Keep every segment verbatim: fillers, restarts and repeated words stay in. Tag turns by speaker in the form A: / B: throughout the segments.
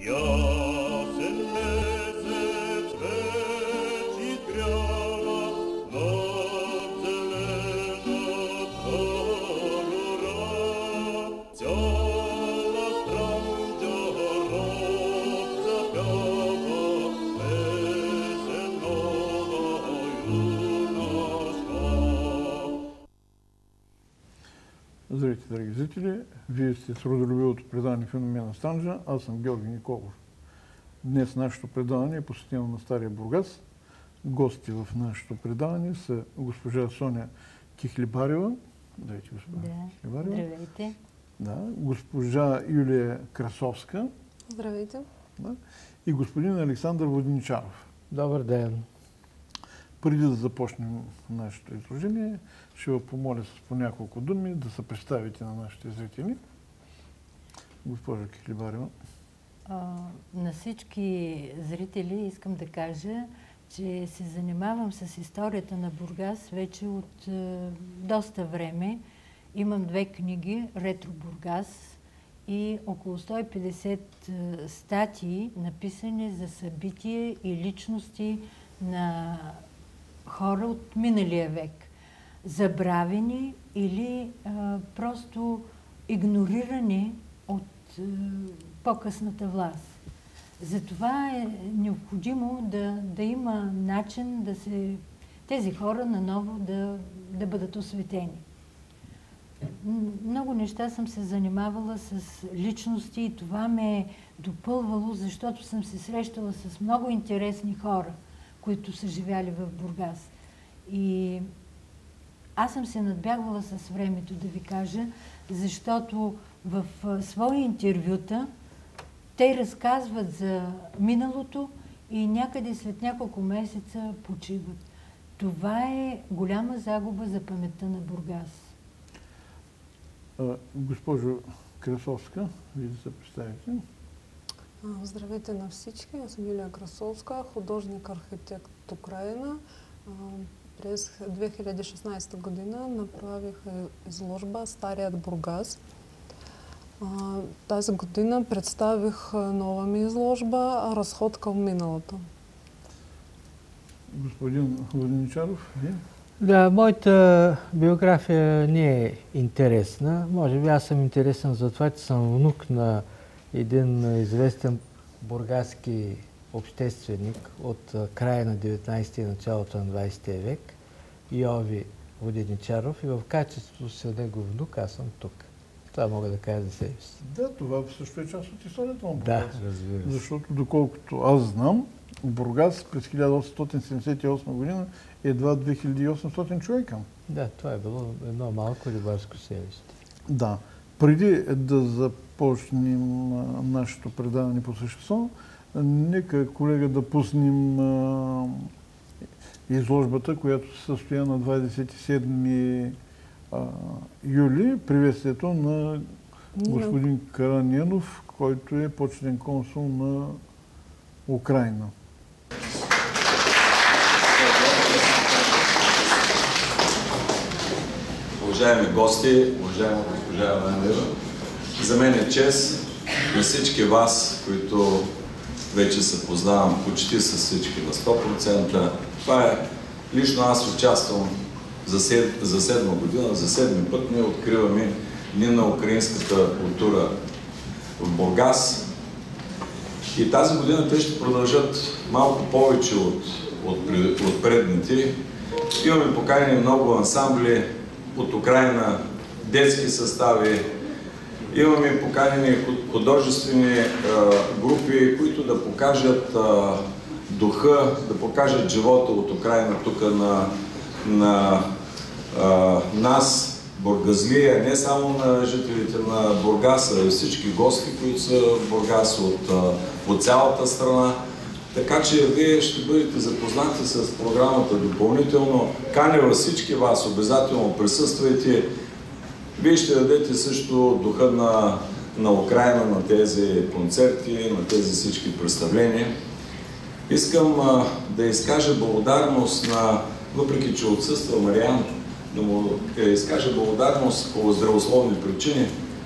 A: Здравейте, драги зрители! Вие сте с родолюбивото предаване Феномена Странджа. Аз съм Георги Николов. Днес нашето предаване е посветено на Стария Бургас. Гости в нашето предаване са госпожа Соня Кихлибарева. Здравейте, госпожа
B: да,
A: Кихлибарева.
B: Здравейте.
A: Да, госпожа Юлия Красовска.
C: Здравейте.
A: Да, и господин Александър Воденичаров.
D: Добър ден.
A: Преди да започнем нашето изложение, ще ви помоля с по няколко думи да се представите на нашите зрители. Госпожа Кихлибарева.
B: На всички зрители искам да кажа, че се занимавам с историята на Бургас вече от е, доста време. Имам две книги, Ретро Бургас и около сто и петдесет е, статии, написани за събития и личности на хора от миналия век. Забравени или а, просто игнорирани от а, по-късната власт. Затова е необходимо да, да има начин да се, тези хора наново да, да бъдат осветени. Много неща съм се занимавала с личности и това ме е допълвало, защото съм се срещала с много интересни хора, които са живяли в Бургас. И аз съм се надбягвала с времето, да ви кажа, защото в свои интервюта те разказват за миналото и някъде след няколко месеца почиват. Това е голяма загуба за паметта на Бургас.
A: А, госпожо Красовска, вие да се представите.
C: Здравейте на всички. Аз съм Юлия Красовска, художник-архитект от Украина. През две хиляди и шестнадесета година направих изложба Старият Бургас. Тази година представих нова ми изложба Разход към миналото.
A: Господин Воденичаров, вие?
D: Да, моята биография не е интересна. Може би аз съм интересен за това, че съм внук на един известен бургаски общественик от края на деветнадесети и началото на двадесети век, Йови Воденичаров, и в качеството си негов внук аз съм тук. Това мога да кажа за себе си.
A: Да, това също е част от историята на Бургас.
D: Да, разбира се.
A: Защото, доколкото аз знам, Бургас през хиляда осемстотин седемдесет и осма година е едва две хиляди и осемстотин човека.
D: Да, това е било едно малко рибарско селище.
A: Да. Преди да започнем нашето предаване по същество, нека, колега, да пуснем а, изложбата, която се състоя на двадесет и седми а, юли, приветствието на господин Караненов, който е почетен консул на Украйна.
E: Уважаеми гости, уважаема госпожа Ванева, за мен е чест на всички вас, които вече се познавам почти с всички на сто процента. Това е, лично аз участвам за, сед, за седма година, за седми път ние откриваме Дни на украинската култура в Бургас. И тази година те ще продължат малко повече от, от, от предните. Имаме поканени много ансамбли от Украйна, детски състави. Имаме поканени художествени а, групи, които да покажат а, духа, да покажат живота от Украйна тук на, на а, нас, бургазлия, не само на жителите на Бургас, а и всички гости, които са в Бургас от, а, от цялата страна. Така че вие ще бъдете запознати с програмата допълнително. Каня всички вас, обязателно присъствайте. Вие ще дадете също духа на, на Украйна, на тези концерти, на тези всички представления. Искам а, да изкажа благодарност на, въпреки че отсъства Мариан, да му изкажа благодарност по здравословни причини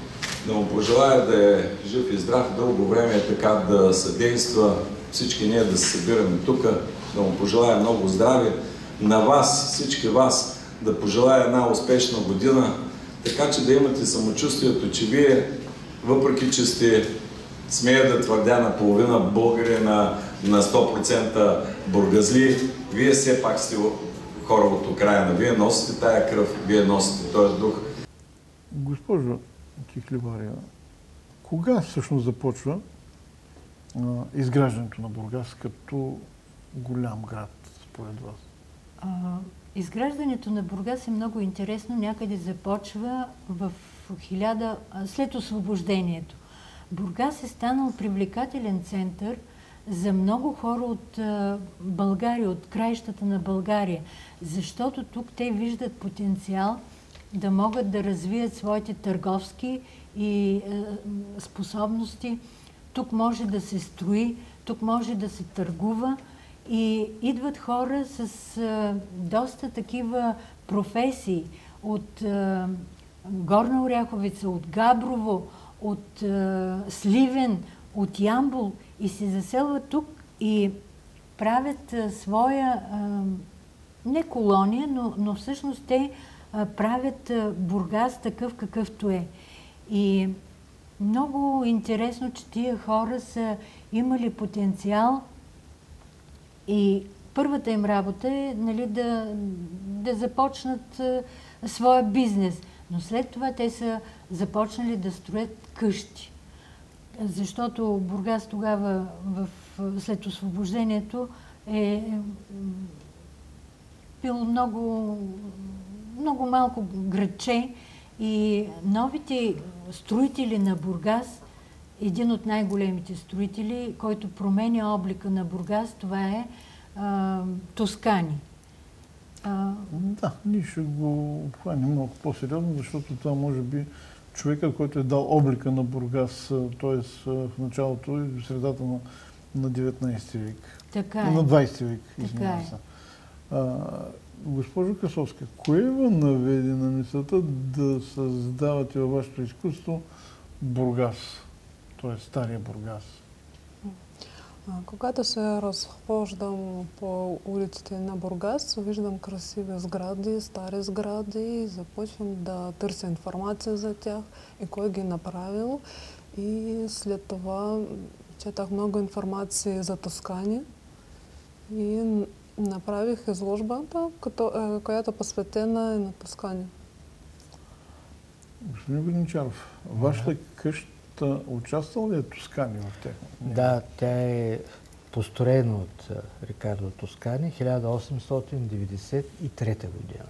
E: да му пожелая да е жив и здрав дълго време, е така да съдейства всички ние да се събираме тук, да му пожелая много здраве. На вас, всички вас, да пожелая една успешна година, така че да имате самочувствието, че вие, въпреки че сте, смея да твърдя, наполовина българи, на, на сто процента бургазли, вие все пак сте хора от Украйна. Вие носите тая кръв, вие носите този дух.
A: Госпожо Кихлибария, кога всъщност започва а, изграждането на Бургас като голям град, според вас?
B: А, изграждането на Бургас е много интересно. Някъде започва в хиляда, след освобождението. Бургас е станал привлекателен център за много хора от а, България, от краищата на България, защото тук те виждат потенциал да могат да развият своите търговски и а, способности. Тук може да се строи, тук може да се търгува и идват хора с а, доста такива професии от а, Горна Оряховица, от Габрово, от а, Сливен, от Ямбол и се заселват тук и правят а, своя, а, не колония, но, но всъщност те а, правят а, Бургас такъв какъвто е. И много интересно, че тия хора са имали потенциал и първата им работа е, нали, да, да започнат а, своя бизнес. Но след това те са започнали да строят къщи. Защото Бургас тогава, в, след освобождението, е бил много, много малко градче и новите строители на Бургас, един от най-големите строители, който променя облика на Бургас, това е а, Тоскани. А...
A: Да, ние ще го обхванем много по-сериозно, защото това може би човекът, който е дал облика на Бургас, т.е. в началото и в средата на, на деветнайсети век.
B: Така
A: е. На двайсети век, извинявам се. А, госпожо Красовска, кое ви наведе на мисълта да създавате във вашето изкуство Бургас, т.е. стария Бургас?
C: Когато се разхождам по улиците на Бургас, виждам красиви сгради, стари сгради и започвам да търся информация за тях и кой ги е направил. И след това четах много информации за Тоскани и направих изложбата, която е посветена на Тоскани.
A: Господин Воденичаров, вашата къща участвал ли е Тоскани в тях?
D: Да, тя е построена от Рикардо Тоскани хиляда осемстотин деветдесет и трета година.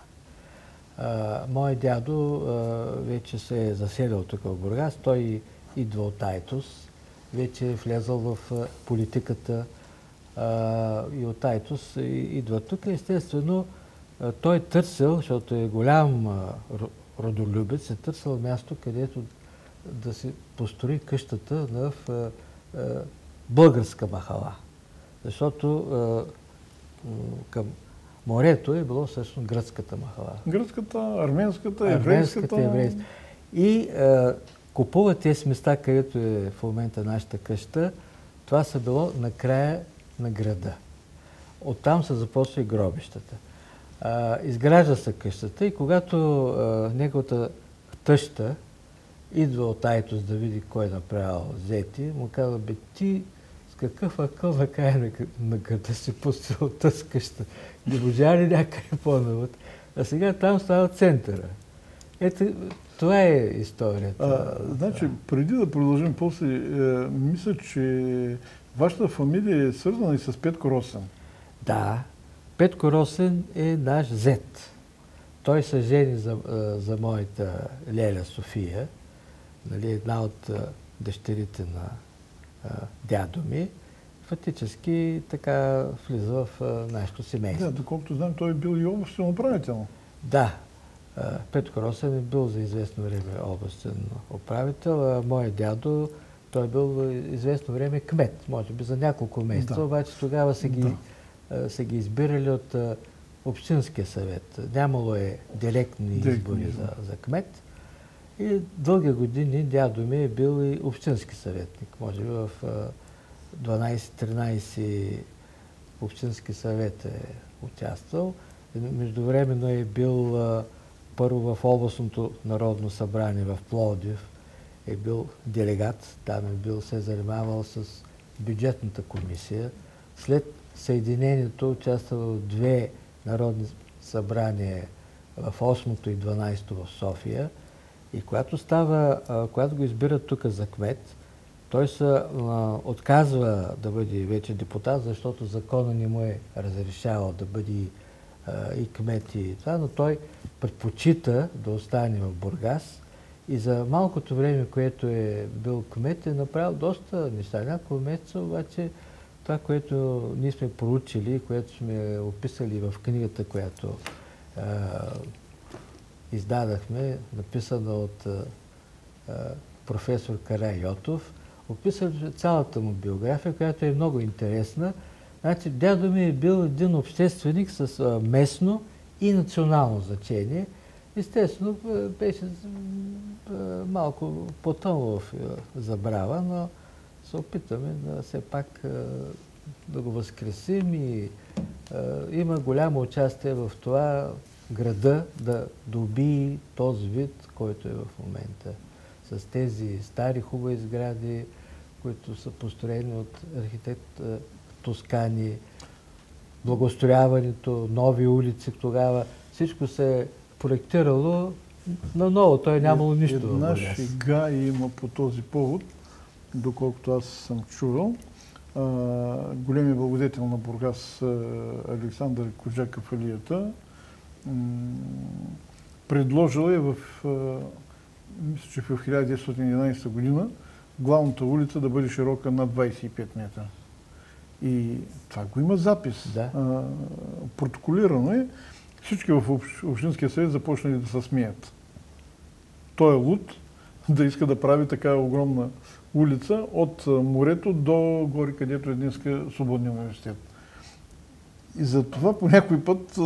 D: Мой дядо а, вече се е заселил тук в Бургас. Той идва от Айтос. Вече е влезъл в политиката а, и от Айтос идва тук. Естествено, той е търсил, защото е голям а, родолюбец, е търсил място, където да се построи къщата в а, а, българска махала. Защото а, към морето е било всъщност гръцката махала.
A: Гръцката, арменската, еврейската.
D: еврейската. И а, купуват тези места, където е в момента нашата къща. Това са било на края на града. Оттам са започва и гробищата. А, изгражда се къщата и когато а, неговата тъща идва от Айтос да види кой е направил зети, му казва: бе, ти с какъв акъл на края на, на града си построил тази къща? Не можа ли някъде по-навъд? А сега там става центъра. Ето, това е историята.
A: А, значи, преди да продължим после, е, мисля, че вашата фамилия е свързана и с Петко Росен.
D: Да. Петко Росен е наш зет. Той се жени за, за моята Леля София, нали, една от дъщерите на а, дядо ми. Фактически така влиза в а, нашето семейство.
A: Да, доколкото знам, той е бил и областен управител.
D: Да. А, Петко Росен е бил за известно време областен управител, а моят дядо, той е бил известно време кмет, може би за няколко месеца, да. Обаче тогава са ги, да. са ги избирали от а, Общинския съвет. Нямало е директни избори за, за кмет. И дълги години дядо ми е бил и общински съветник. Може би в дванайсет-тринайсет общински съвет е участвал. Междувременно е бил първо в областното народно събрание в Пловдив. Е бил делегат, там е бил, се занимавал с бюджетната комисия. След съединението участвал в две народни събрания в осмото и дванайсето в София. И когато става, когато го избират тук за кмет, той се а, отказва да бъде вече депутат, защото закона не му е разрешавал да бъде а, и кмет и това, но той предпочита да остане в Бургас и за малкото време, което е бил кмет, е направил доста неща. Няколко месеца, обаче това, което ние сме проучили, което сме описали в книгата, която а, издадахме, написана от а, професор Карайотов, описал цялата му биография, която е много интересна. Значи, дядо ми е бил един общественик с а, местно и национално значение. Естествено, беше а, малко потънал в забрава, но се опитаме да все пак а, да го възкресим и а, има голямо участие в това града да доби този вид, който е в момента. С тези стари хубави сгради, които са построени от архитект Тоскани, благоустрояването, нови улици тогава, всичко се е проектирало наново, той е нямало нищо.
A: Една шега има по този повод, доколкото аз съм чувал. Големия благодетел на Бургас Александър Коджаков Алията предложил е в, мисля, че в хиляда деветстотин и единадесета година главната улица да бъде широка над двайсет и пет метра. И това го има запис.
D: Да.
A: А, протоколирано е. Всички в Общинския съвет започнали да се смеят. Той е луд да иска да прави такава огромна улица от морето до горе, където е днес Свободния университет. И за това по някой път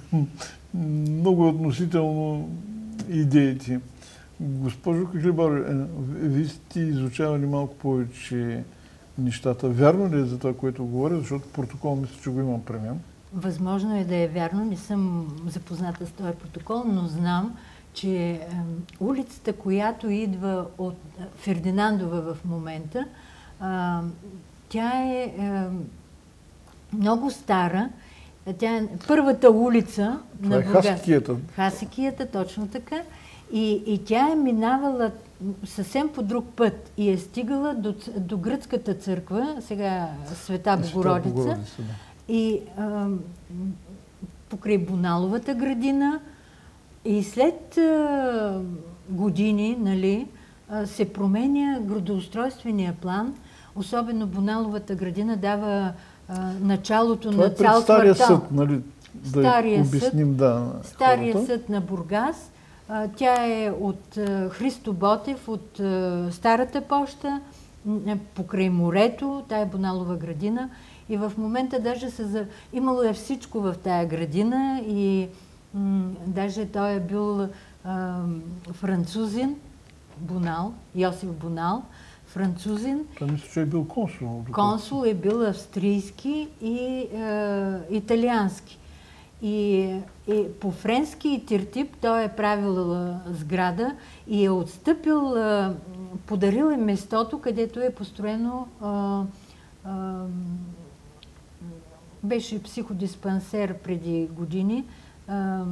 A: много относително идеите. Госпожо Кахлибар, вие сте изучавали малко повече нещата. Вярно ли е за това, което говоря? Защото протокол мисля, че го имам при мен.
B: Възможно е да е вярно. Не съм запозната с този протокол, но знам, че е, улицата, която идва от Фердинандова в момента, е, тя е, е много стара. Тя е първата улица
A: това
B: на
A: е
B: Бургас.
A: Хасекията.
B: Хасекията, точно така. И, и тя е минавала съвсем по друг път и е стигала до, до гръцката църква, сега Света Богородица,
A: Богородица да.
B: и а, покрай Боналовата градина. И след а, години, нали, а, се променя градоустройствения план, особено Боналовата градина дава а, началото
A: това
B: на
A: е
B: цял
A: Стария
B: квартал.
A: съд, нали? Да
B: Стария
A: обясним,
B: съд,
A: да.
B: Стария
A: хората.
B: съд на Бургас. А, тя е от а, Христо Ботев, от а, Старата поща, м, покрай морето, тая е Боналова градина. И в момента даже се за... имало е всичко в тая градина и м, даже той е бил а, французин, Бонал, Йосиф Бонал, французин.
A: Той мисля, че е бил консул.
B: Консул е бил австрийски и е, италиански. И, и по френски и тертип той е правил е, сграда и е отстъпил, е, подарил е местото, където е построено, е, е, беше психодиспансер преди години. Е,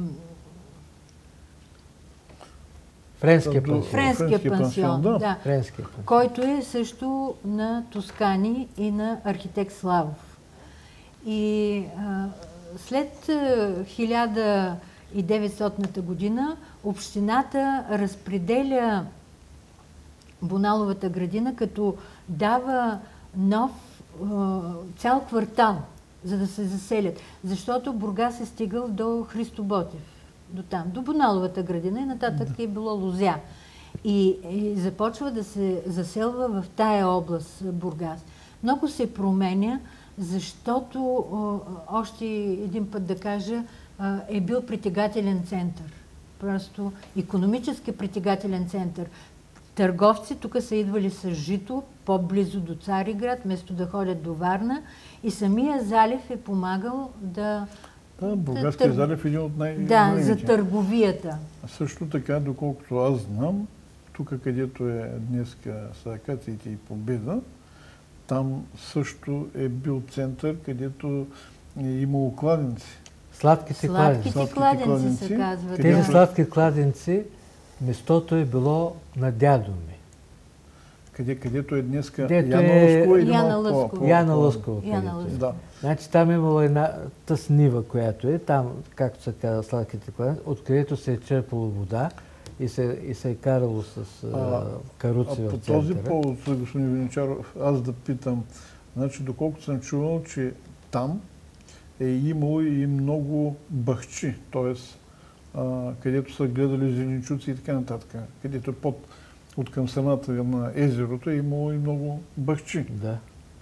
D: Френския пансион.
B: Френския
A: Френския
B: пансион,
A: пансион, да.
B: да.
D: Френския пансион.
B: Който е също на Тоскани и на архитект Славов. И а, след а, хиляда и деветстотната година общината разпределя Боналовата градина, като дава нов а, цял квартал, за да се заселят. Защото Бургас е стигал до Христо Ботев, до там, до Боналовата градина и нататък е било Лозя. И, и започва да се заселва в тая област Бургас. Много се променя, защото, о, още един път да кажа, е бил притегателен център. просто икономически притегателен център. Търговци тук са идвали с жито по-близо до Цариград, вместо да ходят до Варна, и самия залив е помагал да...
A: Да, Бургаския да, залив е един от най-
B: Да,
A: най-големите.
B: за търговията.
A: Също така, доколкото аз знам, тук където е днеска Сакациите и Победа, там също е бил център, където е имало кладенци.
D: Сладките кладенци.
B: Сладките кладенци се казват.
D: Тези
B: Да.
D: сладки кладенци, местото е било на дядо ми.
A: Къде, където е днеска
D: Където
A: Яна
D: е-
A: Лъскова или
B: Яна
A: малко по-
B: Лъскова.
A: по-
D: Яна
A: по-
D: Лъскова.
B: Яна
D: където е.
B: Лъскова.
A: Да.
D: Значи там е имало една тъснива, която е там, както се казва, сладките кладенци, откъдето се е черпало вода и се, и се е карало с а,
A: А,
D: каруци
A: А
D: в
A: по
D: центъра.
A: този повод, господин Веничаров, аз да питам, значи доколкото съм чувал, че там е имало и много бахчи, т.е. където са гледали зеленчуци и така нататък, където е под, от към страната на езерото е имало и много бахчи.
D: Да.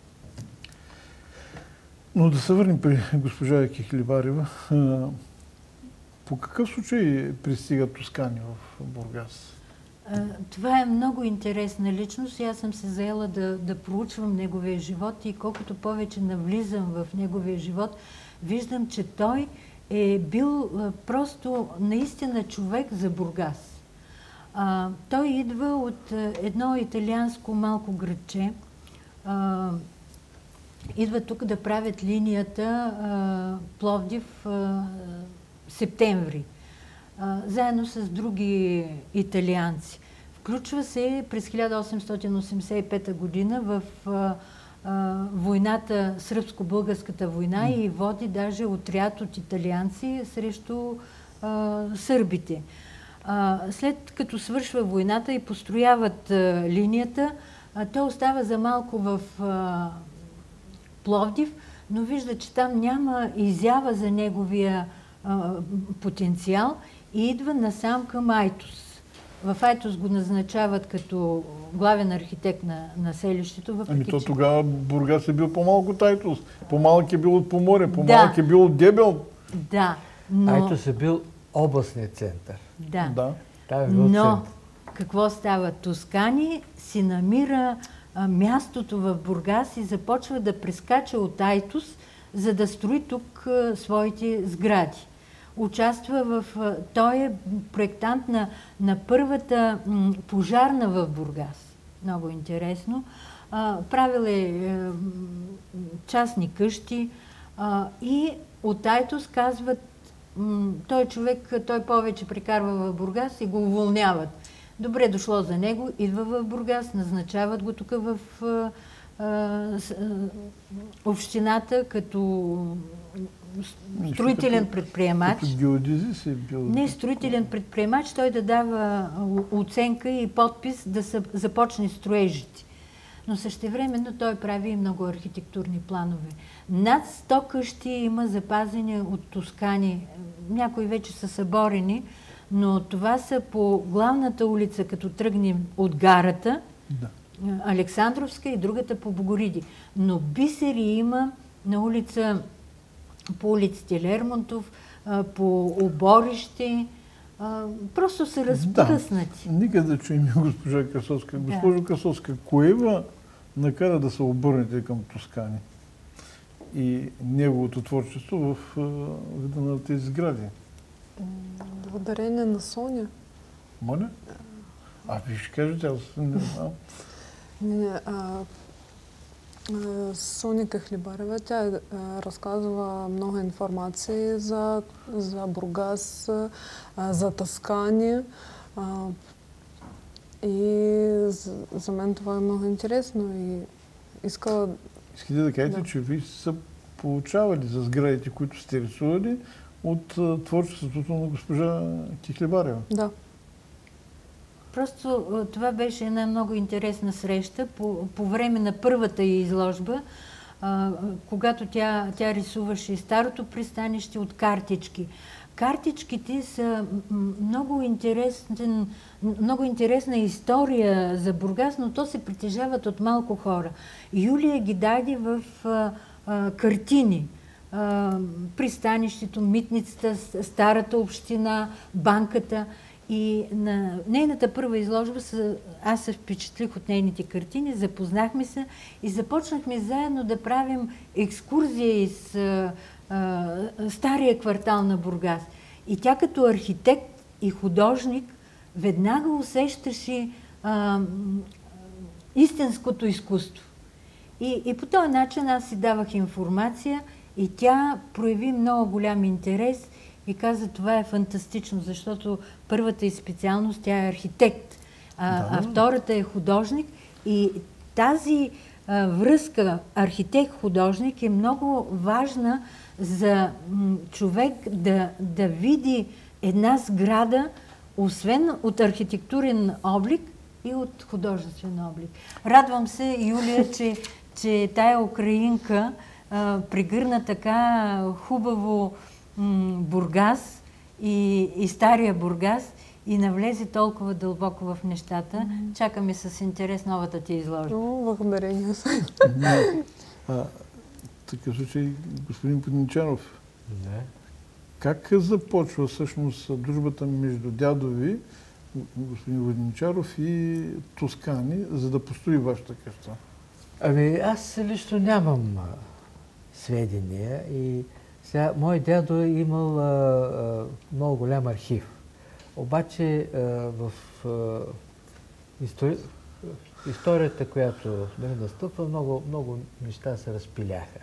A: Но да се върнем при госпожа Кихлибарева. А, по какъв случай пристига Тоскани в Бургас?
B: А, Това е много интересна личност и аз съм се заела да, да проучвам неговия живот, и колкото повече навлизам в неговия живот, виждам, че той е бил а, просто наистина човек за Бургас. А, той идва от а, едно италианско малко градче. А, идва тук да правят линията а, Пловдив а, септември, а, заедно с други италианци. Включва се през хиляда осемстотин осемдесет и пета година в а, а, войната, сръбско-българската война, и води даже отряд от италианци срещу а, сърбите. А, след като свършва войната и построяват а, линията, а, той остава за малко в а, Пловдив, но вижда, че там няма изява за неговия а, потенциал и идва насам към Айтос. В Айтос го назначават като главен архитект на, на селището. Въпреки,
A: Ами то
B: че...
A: тогава Бургас е бил по-малко от Айтос. По-малък е бил от Поморие, по-малък
B: Да.
A: е бил от Дебел.
B: Да, но...
D: Айтос е бил областният център.
B: Да.
A: Да.
D: Там е бил
B: Но
D: център.
B: какво става? Тоскани си намира а, мястото в Бургас и започва да прескача от Айтос, за да строи тук а, своите сгради. Участва в... А, той е проектант на, на първата м, пожарна в Бургас. Много интересно. А, правил е, е м, частни къщи а, и от Айтос казват, м, той човек, той повече прекарва в Бургас и го уволняват. Добре дошло за него, идва в Бургас, назначават го тук в а, а, с, а, общината като строителен предприемач.
A: Като геодезист е бил.
B: Не строителен предприемач, той да дава оценка и подпис да се започне строежите. Но същевременно той прави и много архитектурни планове. Над сто къщи има запазени от Тоскани. Някои вече са съборени, но това са по главната улица, като тръгнем от гарата,
A: Да.
B: Александровска, и другата по Богориди. Но бисери има на улица, по улиците Лермонтов, по Оборище. Просто са разпръснати.
A: Да. Нека да чуем госпожа Красовска.
B: Да.
A: Госпожо Красовска, кое ва накара да се обърнете към Тоскани и неговото творчество в а, вида на тези сгради?
C: Благодарение на Соня.
A: Моля? А, ви ще кажете, аз не знам.
C: Не, а, а, Соня Кихлибарева, тя а, разказва много информации за, за Бургас, а, за Тоскани. А, и за, за мен това е много интересно и иска...
A: Искате да кажете,
C: Да.
A: че ви са получавали за сградите, които сте рисували, от а, творчеството на госпожа Кихлибарева.
C: Да.
B: Просто а, това беше една много интересна среща по, по време на първата й изложба, а, когато тя, тя рисуваше старото пристанище от картички. Картичките са м, много, интересен, много интересна история за Бургас, но то се притежават от малко хора. Юлия ги даде в а, а, картини. а, пристанището, митницата, старата община, банката. И на нейната първа изложба са, аз се впечатлих от нейните картини, запознахме се и започнахме заедно да правим екскурзия из а, а, стария квартал на Бургас. И тя като архитект и художник веднага усещаше а, истинското изкуство. И, и по този начин аз си давах информация и тя прояви много голям интерес и каза, това е фантастично, защото първата и специалност, тя е архитект, а, да. а втората е художник. И тази а, връзка архитект-художник е много важна за м, човек да, да види една сграда, освен от архитектурен облик и от художествен облик. Радвам се, Юлия, че, че тая украинка а, пригърна така хубаво м, Бургас и, и стария Бургас и навлезе толкова дълбоко в нещата. Mm-hmm. Чакаме с интерес новата ти изложба.
C: О, благодарение.
A: В такъв случай, господин Воденичаров,
D: Да.
A: как започва всъщност дружбата между дядо ви, господин Воденичаров, и Тоскани, за да построи вашата къща?
D: Ами аз лично нямам а, сведения и сега мой дядо е имал а, а, много голям архив. Обаче а, в а, истори... историята, която нали, настъпва, много, много неща се разпиляха.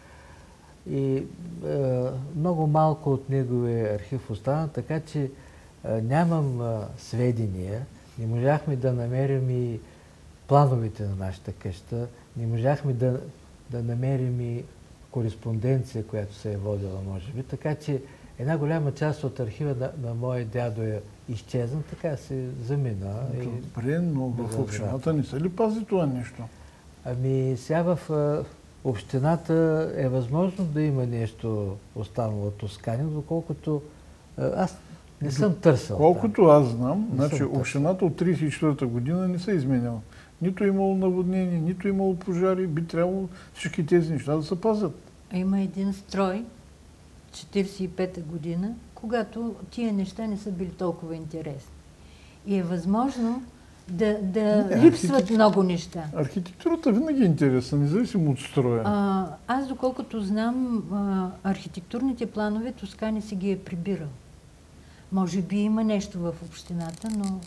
D: И а, много малко от неговия архив остана, така че а, нямам а, сведения. Не можахме да намерим и плановете на нашата къща, не можахме да, да намерим и кореспонденция, която се е водила, може би. Така че една голяма част от архива на, на моя дядо е изчезна, така се замина.
A: Добре, но в общината не се ли пази това нещо?
D: Ами сега в а, общината е възможно да има нещо останало от Тоскани, доколкото а, аз не съм търсил.
A: Колкото
D: там.
A: аз знам,
D: Не
A: значи
D: съм
A: общината от тридесет и четвърта година не се е изменяла. Нито е имало наводнение, нито е имало пожари, би трябвало всички тези неща да се пазят.
B: Има един строй, четиридесет и пета година, когато тия неща не са били толкова интересни. И е възможно да, да
A: Не,
B: липсват
A: архитект...
B: много неща.
A: Архитектурата винаги е интересна, независимо от строя.
B: А, аз, доколкото знам, а, архитектурните планове Тоскани си ги е прибирал. Може би има нещо в общината, но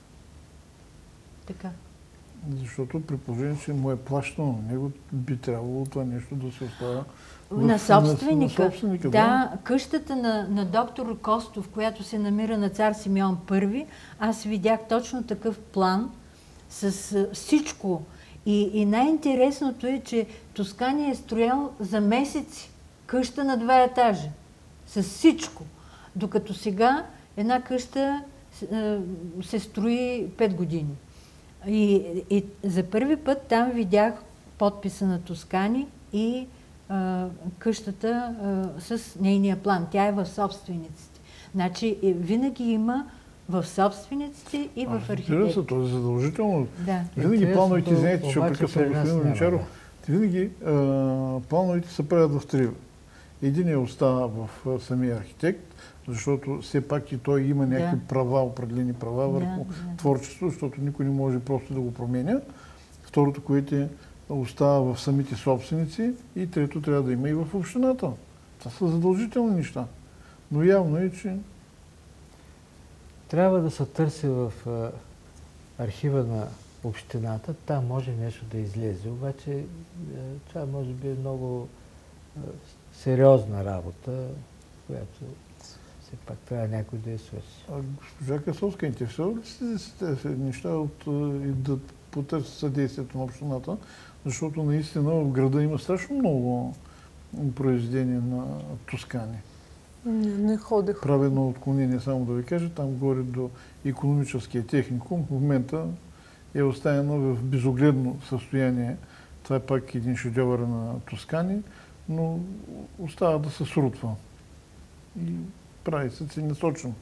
B: така.
A: Защото при положение, че му е плащано на него, би трябвало това нещо да се остава
B: На собственика.
A: На собственика
B: да, да, къщата на, на доктор Костов, която се намира на цар Симеон Първи, аз видях точно такъв план с а, всичко. И, и най-интересното е, че Тоскани е строял за месеци къща на два етажа. С всичко. Докато сега една къща а, се строи пет години. И, и за първи път там видях подписа на Тоскани и а, къщата а, с нейния план. Тя е в собствениците. Значи винаги има в собствениците и в архитектурата.
A: се, това е задължително.
B: Да.
A: Винаги плановете, извинете, че прекъсвам господин Воденичаров, винаги а, плановете се правят в три. Един остава в а, самия архитект, защото все пак и той има някакви да. права, определени права върху да, да. творчество, защото никой не може просто да го променя. Второто, което остава в самите собственици, и трето трябва да има и в общината. Това са задължителни неща. Но явно е, че...
D: Трябва да се търси в а, архива на общината, там може нещо да излезе, обаче а, това може би е много а, сериозна работа, която все пак трябва някой да я свърши.
A: А госпожа Касовска, интересува ли се за тези неща от, и да потърси съдействието на общината, защото наистина в града има страшно много произведения на Тоскани.
C: Не, не ходих.
A: Правя едно отклонение, само да ви кажа, там горе до икономическия техникум в момента е оставено в безогледно състояние. Това е пак един шедьовър на Тоскани, но остава да се срутва. И прави се целенасочено.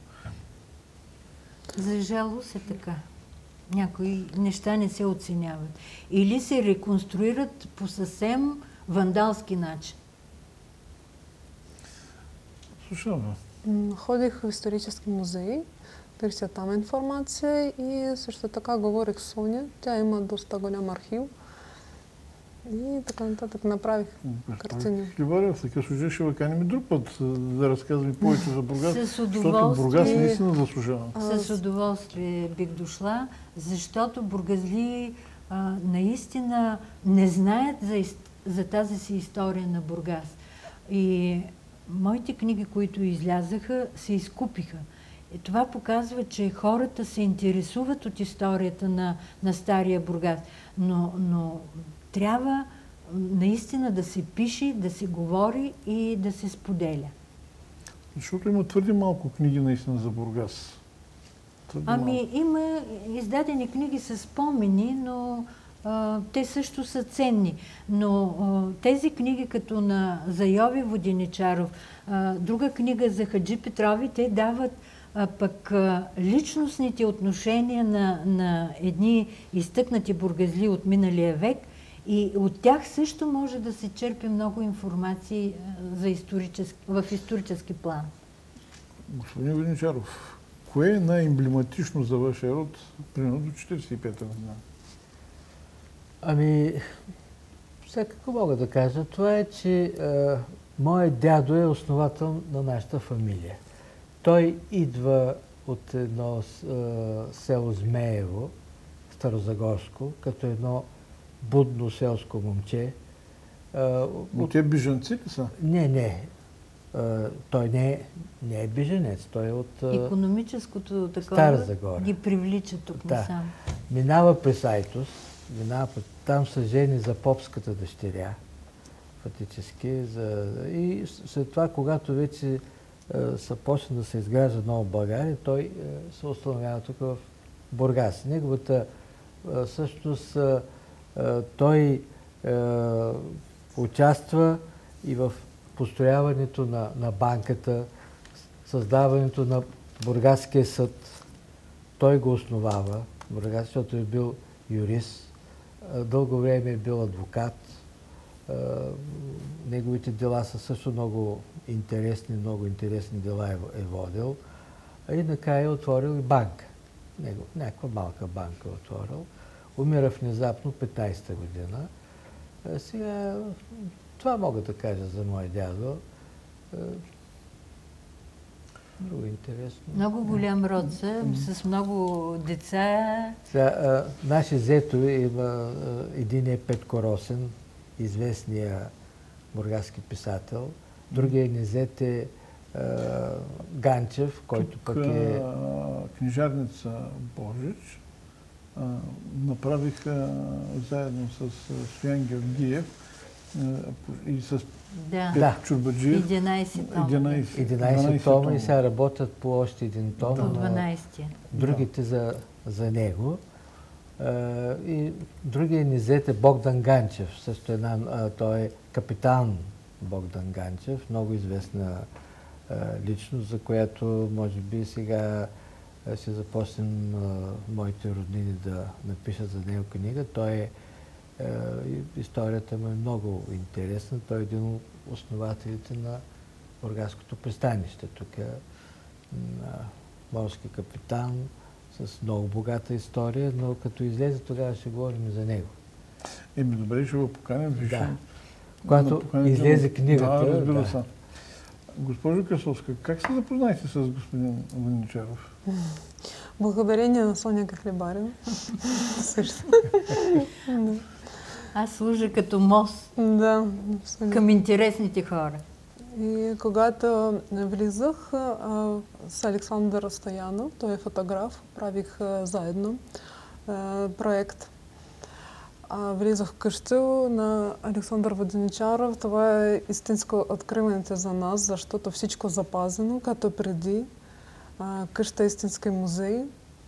B: За жалост е така. Някои неща не се оценяват. Или се реконструират по съвсем вандалски начин.
A: Слушам.
C: М, Ходих в исторически музеи, търся там информация и също така говорих с Соня. Тя има доста голям архив. И така нататък направих картини.
A: Хлебарев, в такъв случай ще ваканим и друг път да разказваме повече за Бургас,
B: С
A: защото
B: удоволствие.
A: Бургас наистина заслужава.
B: С удоволствие бих дошла, защото бургазли а, наистина не знаят за, из- за тази си история на Бургас. И моите книги, които излязаха, се изкупиха. И това показва, че хората се интересуват от историята на, на стария Бургас. Но, но трябва наистина да се пише, да се говори и да се споделя.
A: Защото има твърде малко книги наистина за Бургас. Твърде
B: Ами
A: малко.
B: има издадени книги с спомени, но а, те също са ценни. Но а, тези книги като на за Йови Воденичаров, а, друга книга за Хаджи Петрови, те дават а, пък а, личностните отношения на, на едни изтъкнати бургазли от миналия век и от тях също може да се черпи много информации а, за исторически, в исторически план.
A: Господин Воденичаров, кое е най-емблематично за вашия род, примерно до четиридесет и пета година?
D: Ами, всякако мога да кажа. Това е, че а, моят дядо е основател на нашата фамилия. Той идва от едно а, село Змеево, Старозагорско, като едно будно селско момче. А,
A: Но те бежанци ли са?
D: Не, не. А, той не е, не е беженец. Той е от а,
B: Икономическото такова
D: Стара Загора.
B: ги привлича тук
D: Да.
B: насам.
D: Минава през Айтос, минава през... там са жени за попската дъщеря, фактически. За... И след това, когато вече е, са почна да се изгражда нова България, той е, се установява тук в Бургас. Неговата е, същност, е, е, той е, участва и в построяването на, на банката, създаването на Бургаския съд. Той го основава, Бургас, защото е бил юрист, дълго време е бил адвокат. Неговите дела са също много интересни, много интересни дела е, е водил. И накрая е отворил и банка. Него, някаква малка банка е отворил. Умира внезапно петнайсета година. А сега, това мога да кажа за моя дядо. Много интересно.
B: Много голям род са, с много деца.
D: Сега, а, наши зетове има а, един е Петко Росен, известния бургаски писател. Другия ни зет е а, Ганчев, който
A: Тук,
D: пък е...
A: а, книжарница Божич а, направиха заедно с а, Стоян Георгиев а, и с
B: Да,
D: Да.
A: Петко Чурбаджиев.
B: единайсет тома.
D: единайсет тома и сега работят по още един том.
B: По
D: но
B: дванайсетия.
D: Другите за, за него. А, и другия ни зет е Богдан Ганчев. Също една, а, той е капитан Богдан Ганчев, много известна а, личност, за която може би сега а, ще започнем а, моите роднини да напишат за него книга. Той е, а, и историята му е много интересна. Той е един от основателите на Бургаското пристанище. Тук е а, морски капитан с много богата история, но като излезе, тогава ще говорим за него.
A: Еми, добре, ще го поканим. Виж,
D: Да. Когато
A: поканим
D: излезе
A: да-
D: книгата,
A: Да, разбира
D: да.
A: се. Госпожо Красовска, как се запознахте с господин Воденичаров?
C: Благодарение на Соня Кахлебарева. Също. Да.
B: Аз служа като мост
C: Да, абсолютно.
B: към интересните хора.
C: И когато влизах а, с Александър Стоянов, той е фотограф, правих а, заедно а, проект. А, влизах в къща на Александър Воденичаров. Това е истинско откриване за нас, защото всичко е запазено, като преди. А, къща е истински музей.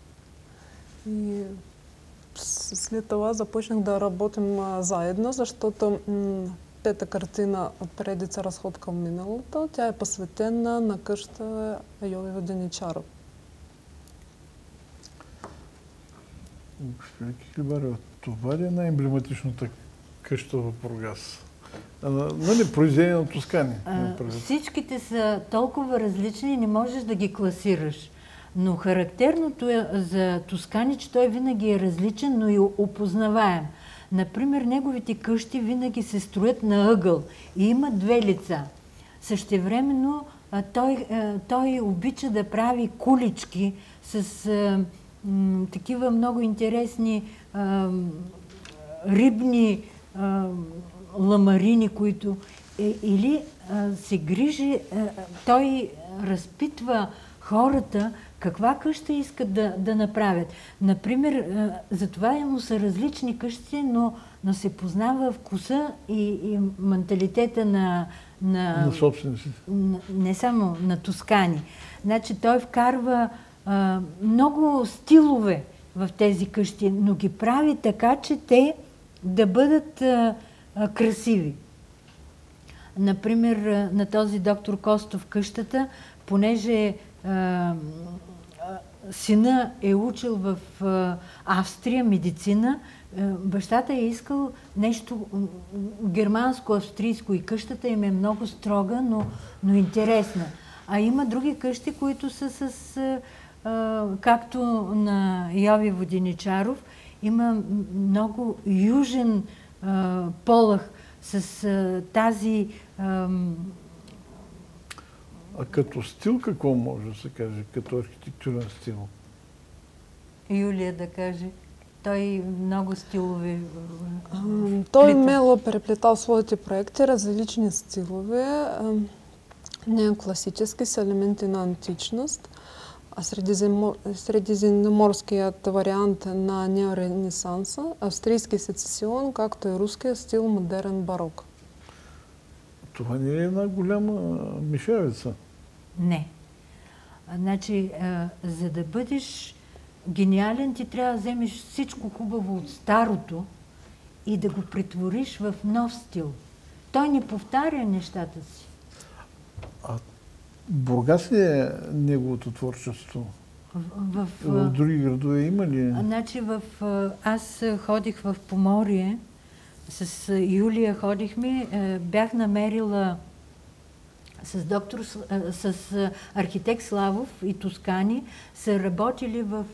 C: И с- след това започнах да работим а, заедно, защото м, пета картина Предица разход към миналото, тя е посветена на къща Йови Воденичаров.
A: Господин Кихлебарева, това ли е най-емблематичната къща в Бургас? а, нали, произведение на Тоскани.
B: А, всичките са толкова различни и не можеш да ги класираш. Но характерното е за Тоскани, че той винаги е различен, но и опознаваем. Например, неговите къщи винаги се строят на ъгъл и има две лица. Същевременно той, той обича да прави кулички с а, м, такива много интересни а, рибни а, ламарини, които е, или а, се грижи, а, той разпитва хората каква къща искат да, да направят. Например, а, затова му са различни къщи, но, но се познава вкуса и, и менталитета на, на,
A: на собствениците.
B: Не само на Тоскани. Значи той вкарва а, много стилове в тези къщи, но ги прави така, че те да бъдат а, а, красиви. Например, на този доктор Костов къщата, понеже а, а, сина е учил в а, Австрия медицина, а, бащата е искал нещо германско-австрийско и къщата им е много строга, но, но интересна. А има други къщи, които са с, а, както на Йови Воденичаров, има много южен а, полъх с а, тази... А,
A: а като стил какво може да се каже, като архитектурен стил?
B: Юлия да каже. Той много стилове...
C: Той умело преплетал своите проекти, различни стилове, неокласически с елементи на античност, а средиземноморският вариант на неоренесанса, австрийски сецесион, както и руския стил модерен барок.
A: Това не е една голяма мишавица.
B: Не. Значи, а, за да бъдеш гениален, ти трябва да вземеш всичко хубаво от старото и да го претвориш в нов стил. Той не повтаря нещата си.
A: А Бургас ли е неговото творчество?
B: В, в,
A: в други градове има ли?
B: Значи в, аз ходих в Поморие, с Юлия ходихме, бях намерила с доктор, с архитект Славов и Тоскани, са работили в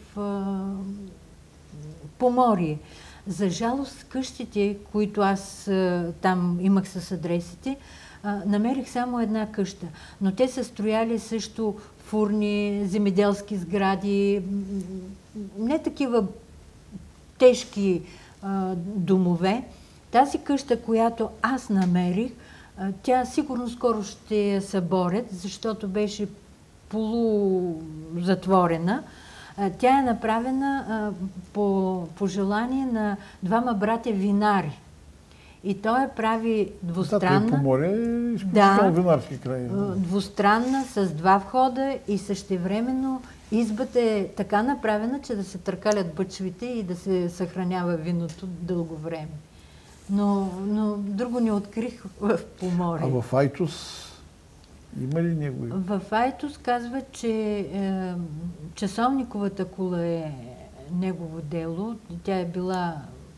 B: Поморие. За жалост, къщите, които аз там имах с адресите, намерих само една къща. Но те са строяли също фурни, земеделски сгради, не такива тежки а, домове. Тази къща, която аз намерих, а, тя сигурно скоро ще я съборят, защото беше полузатворена. А, тя е направена а, по, по желание на двама братя винари. И той я прави двустранна.
A: Да, Поморие е изключително
B: да,
A: винарски край.
B: Двустранна, с два входа и същевременно избата е така направена, че да се търкалят бъчвите и да се съхранява виното дълго време. Но, но друго не открих в Поморие.
A: А в Айтос има ли негови?
B: В Айтос казва, че е, часовниковата кула е негово дело. Тя е била...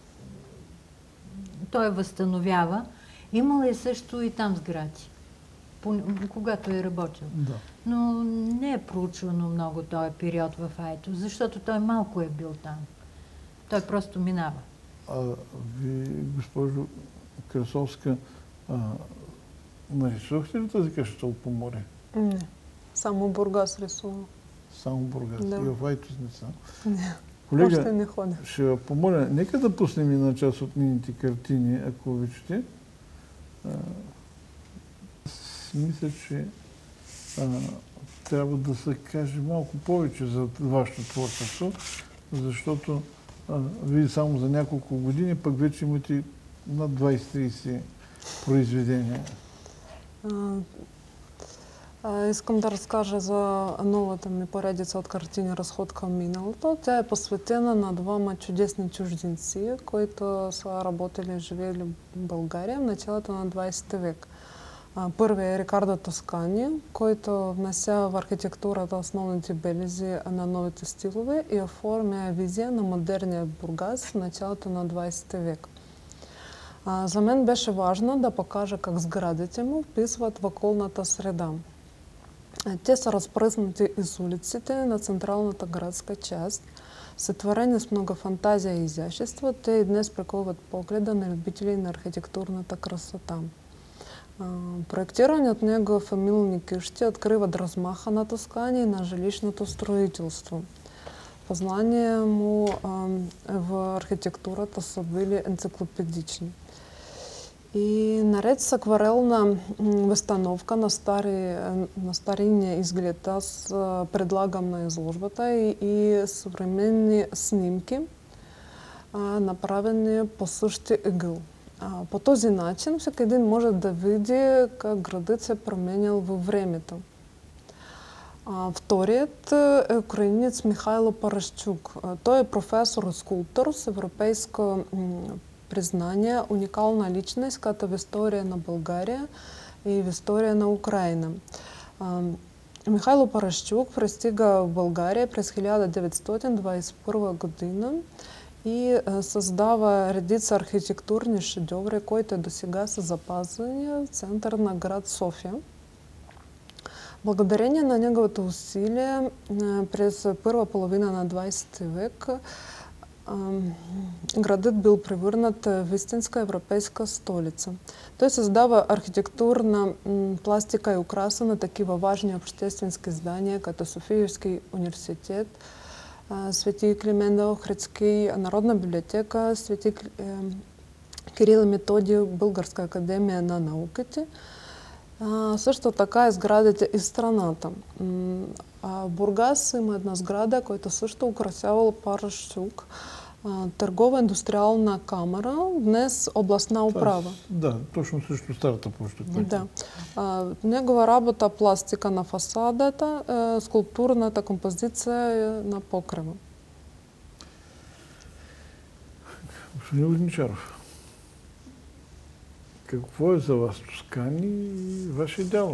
B: Той възстановява. Имала е също и там сгради, когато е работил.
A: Да.
B: Но не е проучвано много този период в Айтос, защото той малко е бил там. Той просто минава.
A: А ви, госпожо Красовска, а, нарисувахте ли тази къща от Поморие?
C: Не. Само Бургас рисувам.
A: Само Бургас.
C: Да.
A: И в Айтос не са.
C: Не.
A: Колега,
C: още не ходя.
A: Ще помоля, нека да пуснем една част от нейните картини, ако обичате. Мисля, че а, трябва да се каже малко повече за вашето творчество, защото а, вие само за няколко години пък вече имате над двайсет-трийсет произведения.
C: А, а, искам да разкажа за новата ми поредица от картини "Разход към миналото". Тя е посветена на двама чудесни чужденци, които са работили и живеели в България в началото на двайсети век. Първият е Рикардо Тоскани, който внася в архитектурата основните белези на новите стилове и оформя визия на модерния Бургас в началото на двайсети век. А, за мен беше важно да покажа как сградите му вписват в околната среда. Те са разпръснати из улиците на централната градска част. Сътворени с много фантазия и изящество, те и днес приковат погледа на любители на архитектурната красота. Проектирани от него фамилни къщи откриват размаха на Тоскани и на жилищното строителство. Познания му в архитектурата са били енциклопедични. И наред с акварелна възстановка на, стари, на старинния изглед, аз предлагам на изложбата и, и съвременни снимки, а, направени по същия ъгъл. А, по този начин всеки един може да види как градът се е променял във времето. А, вторият е украинец Михайло Парашчук. А, той е професор и скулптор с европейско признание, уникална личност като в история на България и в история на Украина. А, Михайло Парашчук пристига в България през хиляда деветстотин двадесет и първа година и а, създава редица архитектурни шедьоври, които до сега са запазени в център на град София. Благодарение на неговото усилие през първа половина на двадесети век градът бил превърнат в истинска европейска столица. Той създава архитектурна пластика и украса на такива важни общественски здания, като Софийски университет, Свети Климент Охридски, Народна библиотека, Свети Кирил и Методий, Българска академия на науките. А, също така и сградите из страната. В Бургас има една сграда, която също украсявал Парашчук. Търгово-индустриална камера, днес областна управа.
A: Е, да, точно също старата площа.
C: Да. А, негова работа пластика на фасадата, е, скулптурната композиция на покрива.
A: Господин Воденичаров, какво е за вас Тоскани и ваше дяло?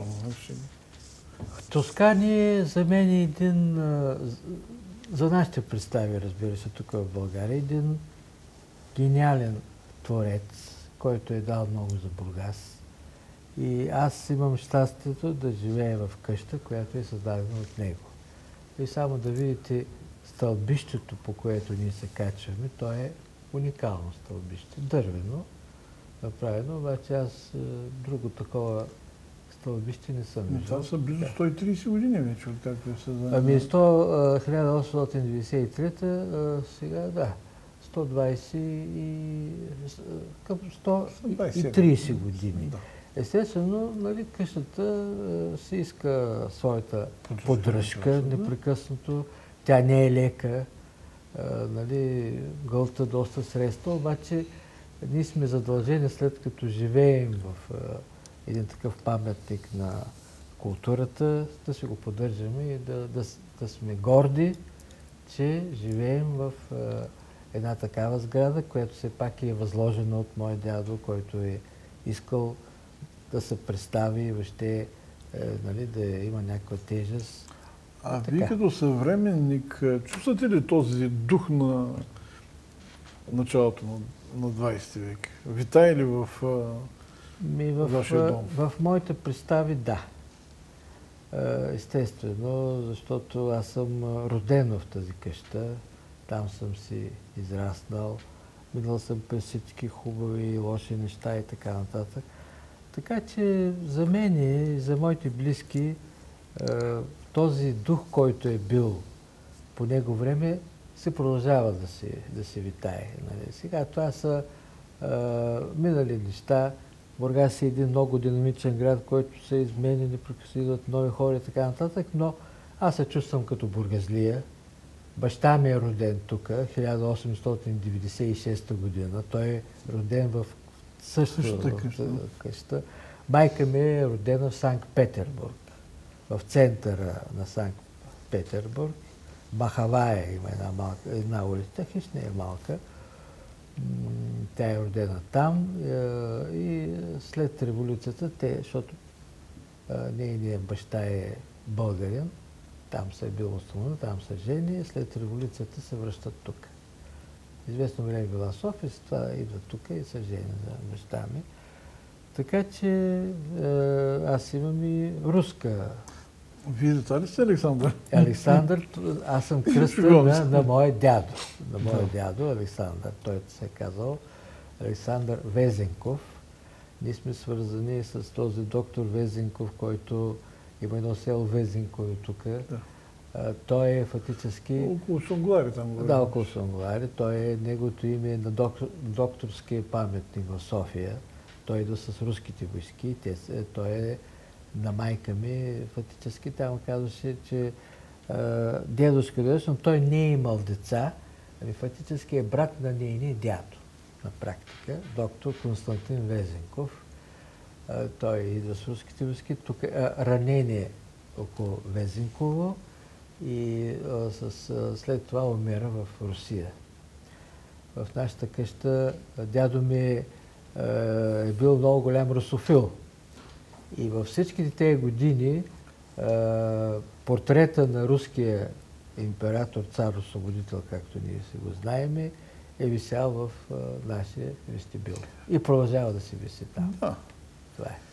D: Тоскани за мен е един, за нашите представи, разбира се, тук в България, един гениален творец, който е дал много за Бургас. И аз имам щастието да живея в къща, която е създадена от него. И само да видите стълбището, по което ние се качваме, то е уникално стълбище, дървено, направено, обаче аз друго такова стълбище не съм виждал.
A: Това са близо сто и тридесет години вече, откакто е създадено.
D: Ами хиляда осемстотин деветдесет и трета, сега да, сто двадесет и сто и тридесет години. Да. Естествено, нали, къщата се иска своята поддръжка непрекъснато. Тя не е лека, нали, гълта доста средства, обаче ние сме задължени, след като живеем в един такъв паметник на културата, да си го поддържаме и да, да, да сме горди, че живеем в една такава сграда, която все пак е възложена от мой дядо, който е искал да се представи въобще, е, нали, да има някаква тежест.
A: А така. Вие като съвременник, чувствате ли този дух на началото на, на двадесети век? Витае ли в,
D: Ми в
A: вашия дом?
D: В, в моите представи да. Естествено, защото аз съм роден в тази къща. Там съм си израснал. Минал съм през всички хубави и лоши неща и така нататък. Така че за мен и за моите близки този дух, който е бил по него време, се продължава да се, да се витае. Нали? Сега това са а, минали неща. Бургас е един много динамичен град, който се изменя, непрекъснато идват нови хора и така нататък, но аз се чувствам като бургазлия. Баща ми е роден тук, хиляда осемстотин деветдесет и шеста година. Той е роден в същата къща. Майка ми е родена в Санкт-Петербург, в центъра на Санкт-Петербург. Махавая има една, малка, една улица, хищ не е малка. Тя е родена там и след революцията, те, защото нейният баща е българин, там са е бил установен, там са жени, след революцията се връщат тук. Известно време била в София, с това идва тук и се жени за баща ми. Така че аз имам и руска.
A: Вие деца ли сте Александър?
D: Александър, аз съм кръстен на, на моя дядо. На моя дядо Александър. Той се е казал Александър Везенков. Ние сме свързани с този доктор Везенков, който има едно село Везенково тук. Да. Той е фактически...
A: Около Сунгулари там.
D: Да, около Сунгулари. Той е, неговото име е на доктор, докторския паметник в София. Той идва с руските войски. Те, той е на майка ми. Фактически там казваше, че дедушка дойде, но той не е имал деца. Ами фактически е брат на нейния дядо. На практика. Доктор Константин Везенков. Той идва с руските войски. Тук ранен е около Везенково и а, с, а, след това умира в Русия. В нашата къща дядо ми е, е бил много голям русофил. И във всичките тези години а, портрета на руския император, цар-освободител, както ние си го знаем, е висял в а, нашия вестибюл. И продължава да се виси там.
A: Да.
D: Това е.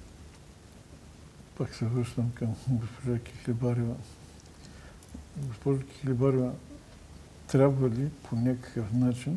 A: Пак се връщам към госпожа Кихлебарева. Госпожа Кихлебарева, трябва ли по някакъв начин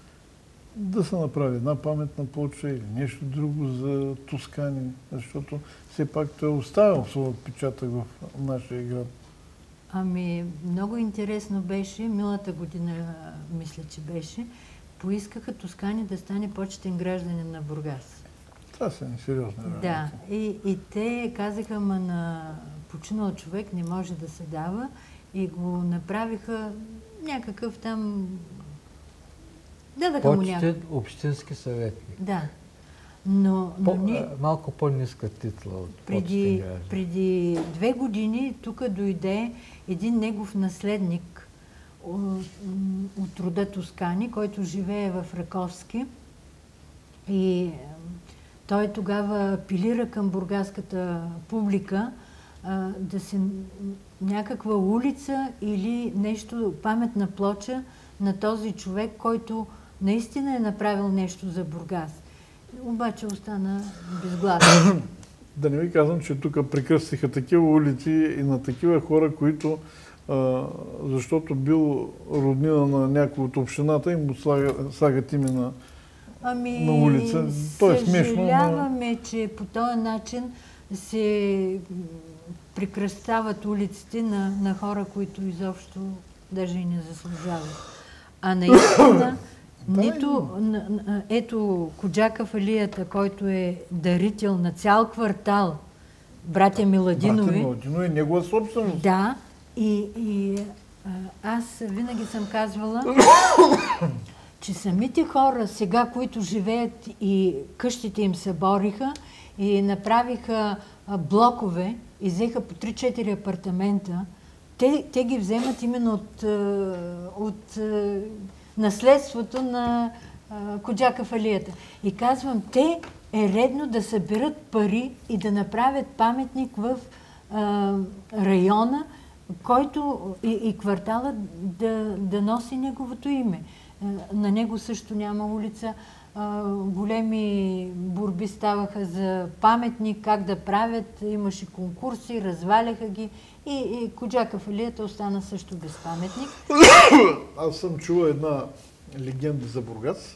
A: да се направи една паметна плоча или нещо друго за Тоскани, защото все пак той е оставил своя отпечатък в нашия град?
B: Ами, много интересно беше, миналата година, мисля, че беше, поискаха Тоскани да стане почетен гражданин на Бургас.
A: Това са несериозни работи.
B: Да, и, и те казаха, ама на починал човек не може да се дава и го направиха някакъв там... Дадаха му някакъв.
D: Почетен общински съветник.
B: Да. Но, но
D: По,
B: ни...
D: Малко по-ниска титла от
B: преди, преди две години тук дойде един негов наследник от, от рода Тоскани, който живее в Раковски. И той тогава апелира към бургаската публика а, да се някаква улица или нещо, паметна плоча на този човек, който наистина е направил нещо за Бургас. Обаче остана безгласен.
A: Да не ви казвам, че тук прекръстиха такива улици и на такива хора, които, а, защото бил роднина на някой от общината, им слагат, слагат име на,
B: ами,
A: на улица. То е смешно.
B: Съжаляваме,
A: но...
B: че по този начин се прекръстават улиците на, на хора, които изобщо даже и не заслужават. А наистина, нито, ето Коджаков Алията, който е дарител на цял квартал, братя Миладинови.
A: Братя Миладинови е негова собственост.
B: Да, и, и аз винаги съм казвала, че самите хора сега, които живеят и къщите им се бориха и направиха блокове и взеха по три-четири апартамента, те, те ги вземат именно от, от наследството на Коджаков Алията. И казвам, те е редно да съберат пари и да направят паметник в а, района, който и, и квартала да, да носи неговото име. А, на него също няма улица. А, големи борби ставаха за паметник, как да правят. Имаше конкурси, разваляха ги. И, и Коджаков Алията остана също без паметник.
A: Аз съм чула една легенда за Бургас,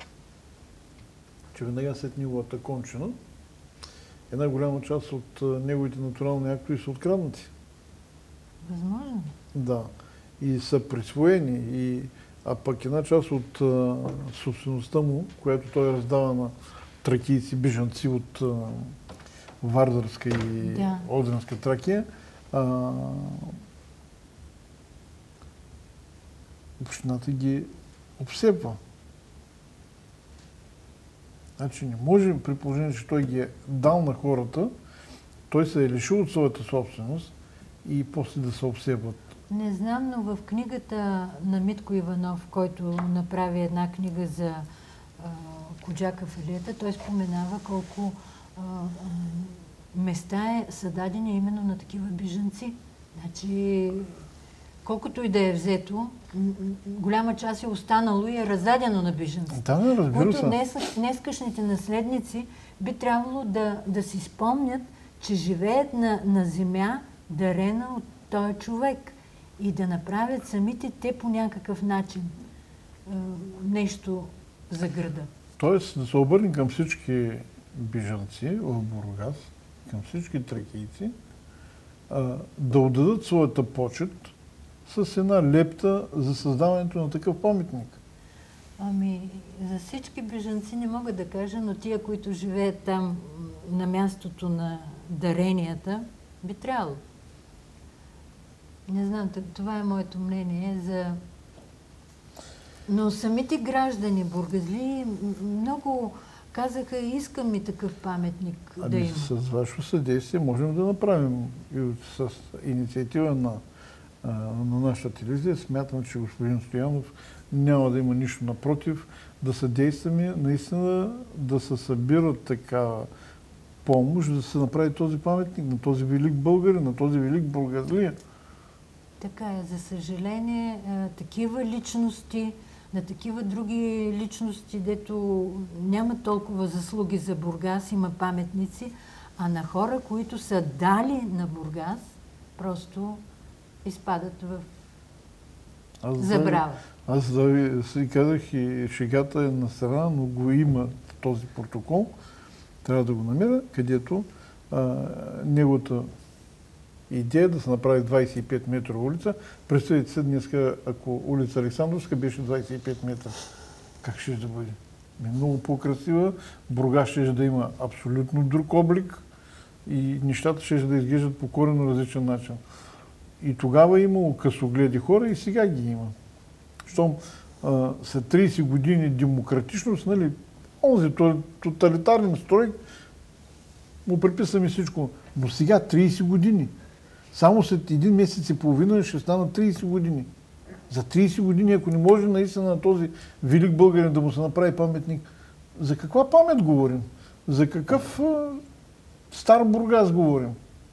A: че веднага след неговата кончина една голяма част от неговите натурални актове са откраднати.
B: Възможно.
A: Да. И са присвоени. И, а пък една част от а, собствеността му, която той раздава на тракийци, бежанци от а, Вардарска и да. Одринска Тракия, а, общината ги обсепва. Значи не може, при положение, че той ги е дал на хората, той се е лишил от своята собственост и после да се обсепват.
B: Не знам, но в книгата на Митко Иванов, който направи една книга за а, Коджаков Алията, той споменава колко а, а, места е, са дадени именно на такива бежанци. Значи колкото и да е взето, голяма част е останало и е раздадено на бежанците.
A: Да, не, разбира се.
B: Които днес, днескашните наследници би трябвало да, да си спомнят, че живеят на, на земя, дарена от този човек и да направят самите те по някакъв начин е, нещо за града.
A: Тоест да се обърнем към всички бежанци в Бургас, към всички тракийци, а, да отдадат своята почет с една лепта за създаването на такъв паметник.
B: Ами, за всички бежанци не мога да кажа, но тия, които живеят там на мястото на даренията, би трябвало. Не знам, това е моето мнение за... Но самите граждани бургазли много казаха, искам и такъв паметник
A: ами,
B: да има.
A: с ваше съдействие можем да направим и с инициатива на, на нашата телевизия. Смятам, че господин Стоянов няма да има нищо напротив, да съдействаме наистина да се събират такава помощ, да се направи този паметник на този велик българин, на този велик бургазлия.
B: Така е, за съжаление, такива личности, на такива други личности, дето няма толкова заслуги за Бургас, има паметници, а на хора, които са дали на Бургас, просто изпадат в забрава.
A: Аз да ви си казах и шегата е на страна, но го има този протокол. Трябва да го намеря, където а, неговата идея да се направи двадесет и пет метра улица. Представете се днеска, ако улица Александровска беше двадесет и пет метра. Как ще да бъде? Много по-красива. Бургас ще да има абсолютно друг облик и нещата ще да изглеждат по коренно различен начин. И тогава е имало късогледи хора и сега ги има. Щом а, след тридесет години демократичност, нали, онзи тоталитарен строй, му приписваме всичко. Но сега тридесет години. Само след един месец и половина ще стана тридесет години. За тридесет години, ако не може наистина на този велик българин да му се направи паметник, за каква памет говорим? За какъв а, стар Бургас говорим?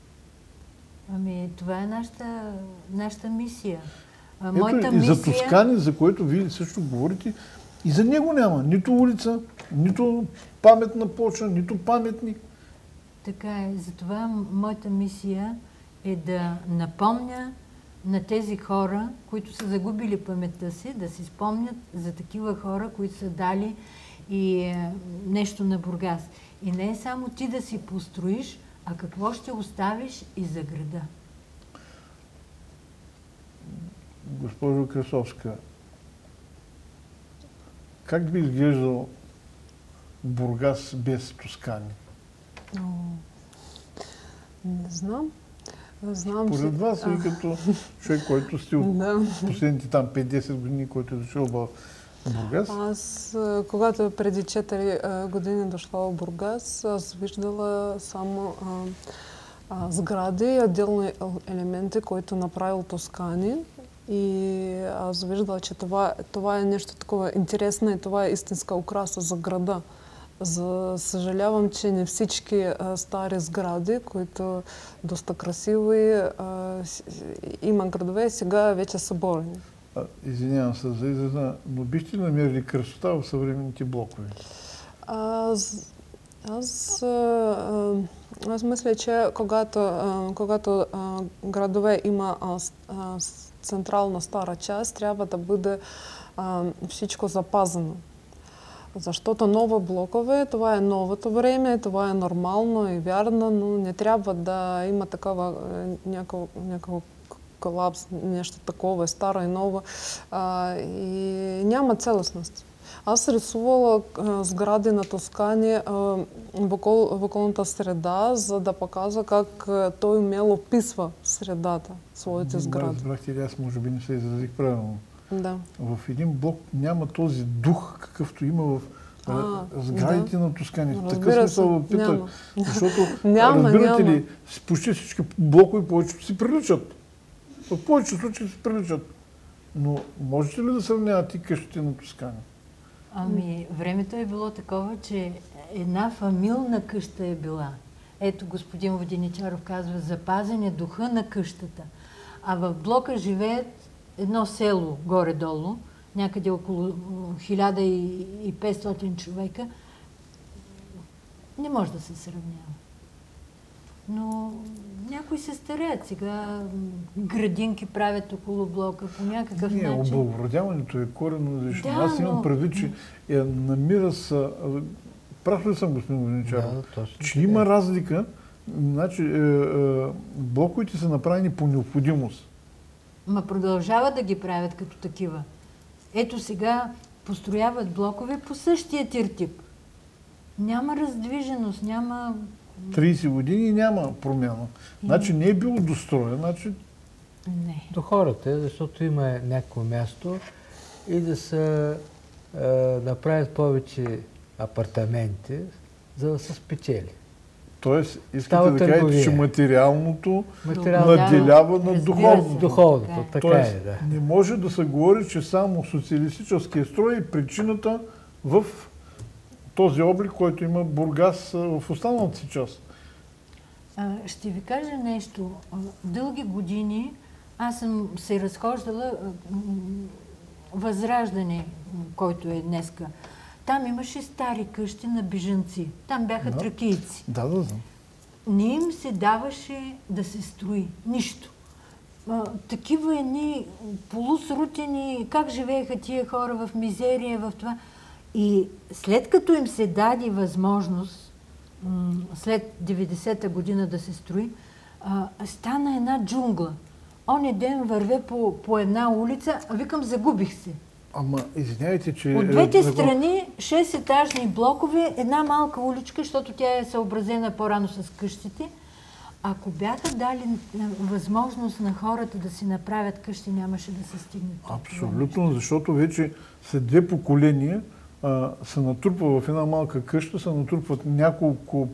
B: Ами, това е нашата, нашата мисия. А,
A: Ето,
B: моята
A: и
B: мисия...
A: за Тоскани, за който вие също говорите, и за него няма нито улица, нито паметна плоча, нито паметник.
B: Така е. Затова моята мисия е да напомня на тези хора, които са загубили паметта си, да си спомнят за такива хора, които са дали и е, нещо на Бургас. И не е само ти да си построиш, а какво ще оставиш и за града.
A: Госпожо Красовска, как би изглеждал Бургас без Тоскани?
C: О, не знам. Знам,
A: Поред
C: че...
A: вас, и като човек, който сте от
C: Да.
A: последните там пет-десет години, който е дошъл в Бургас.
C: Аз, а, когато преди четири а, години дошла в Бургас, аз виждала само а, а, сгради, отделни елементи, които направил Тоскани. И аз виждала, че това, това е нещо такова интересно и това е истинска украса за града. За съжалявам, че не всички а, стари сгради, които доста красиви, а, има градове, сега вече са борени.
A: А, извинявам се за израза, но бихте ли намерили красота в съвременните блокове?
C: Аз, аз, а, аз мисля, че когато, а, когато а, градове има а, а, централна стара част, трябва да бъде а, всичко запазено. Защото нова блокове, това е новото време, това е нормално и вярно, но не трябва да има такава някакво колапс, нещо такова, старо и ново. А, и няма целостност. Аз рисувала а, сгради на Тоскани а, в, окол, в околната среда, за да показва как а, той умело описва средата, своите сгради.
A: Разбрахте ли, аз може би не се изразих правилно.
C: Да.
A: В един блок няма този дух, какъвто има в а, сградите да. на Тоскани. В такъв смисъл питах. Защото,
C: няма,
A: разбирате
C: няма.
A: ли, почти всички блокове повечето си приличат. В повечето случаи си приличат. Но можете ли да сравнявате къщите на Тоскани?
B: Ами, времето е било такова, че една фамилна къща е била. Ето, господин Воденичаров казва, запазен е духа на къщата. а в блока живеят едно село горе-долу, някъде около хиляда и петстотин човека, не може да се сравнява. Но някои се стареят сега, градинки правят около блока по някакъв
A: Не,
B: начин.
A: облагородяването е коренно различно.
B: Да,
A: Аз имам
B: но...
A: предвид, че е, намира се... Прав ли съм, господин Воденичаров?
D: Да, точно.
A: Че има разлика. Значи, е, е, блоковете са направени по необходимост.
B: Ма продължават да ги правят като такива. Ето сега построяват блокове по същия тиртип. Няма раздвиженост, няма...
A: трийсет години няма промяна. Значи не е било достроен, значи...
B: Не.
D: До хората, защото има някакво място и да се е, направят повече апартаменти, за да се спечели.
A: Тоест, искате
D: Става
A: да кажете,
D: търговия.
A: че материалното
D: Материално
A: наделява
B: разбира
A: над
B: се.
A: духовното.
D: духовното, така
A: Тоест,
D: е, да.
A: не може да се говори, че само социалистическия строй е причината в този облик, който има Бургас в останалата си част.
B: А, ще ви кажа нещо. А, Дълги години аз съм се разхождала а, м, Възраждане, м, който е днеска. Там имаше стари къщи на бежанци. Там бяха
A: Да.
B: тракийци.
A: Да, да, знам.
B: Не им се даваше да се строи. Нищо. А, такива едни полусрутени, как живееха тия хора в мизерия, в това. И след като им се даде възможност, м, след деветдесета година да се строи, а, стана една джунгла. Оня ден вървя по, по една улица, а викам, загубих се.
A: Ама, извинявайте, че...
B: От двете
A: е,
B: страни шестетажни блокове, една малка уличка, защото тя е съобразена по-рано с къщите. Ако бяха дали възможност на хората да си направят къщи, нямаше да се стигне.
A: Абсолютно, защото вече след две поколения а, се натрупва в една малка къща, се натрупват няколко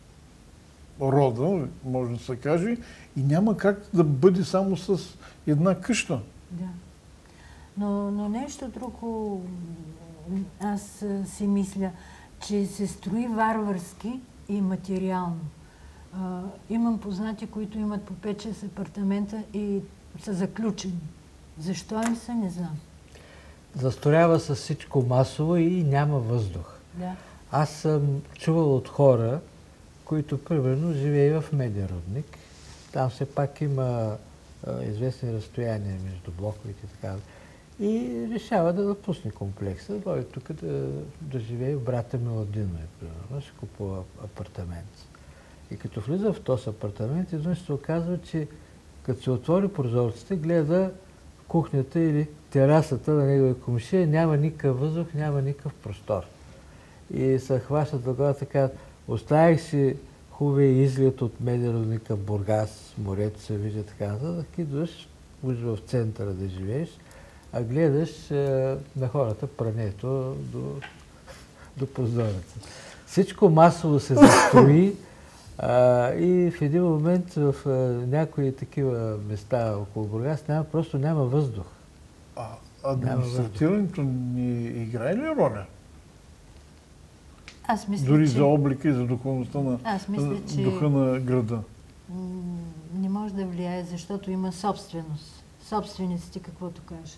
A: рода, може да се каже, и няма как да бъде само с една къща.
B: Да. Но, но нещо друго, аз а, си мисля, че се строи варварски и материално. А, имам познати, които имат по пет-шест апартамента и са заключени. Защо им са, не знам.
D: Застроява се всичко масово и няма въздух.
B: Да.
D: Аз съм чувал от хора, които примерно живеят в Меден рудник. Там все пак има а, известни разстояния между блоковете и така. И решава да напусне комплекса, да дойде тук да, да живее в брата Миладино, е, примерно, ще купува апартамент. И като влиза в този апартамент, изведнъж се оказва, че като се отвори прозорците, гледа кухнята или терасата на неговия комшия, няма никакъв въздух, няма никакъв простор. И се хващат до глава така, оставих си хубавия изглед от Меден рудник към Бургас, морето се вижда така нататък, идваш, уж в центъра да живееш, а гледаш е, на хората прането до, до прозореца. Всичко масово се застрои а, и в един момент в а, някои такива места около Бургас няма, просто няма въздух.
A: А администратирането ни играе ли роля?
B: Аз мисля,
A: Дори
B: че...
A: за облика и за духовността на,
B: Аз мисля, че...
A: духа на града.
B: не може да влияе, защото има собственост. Собствениците каквото кажат.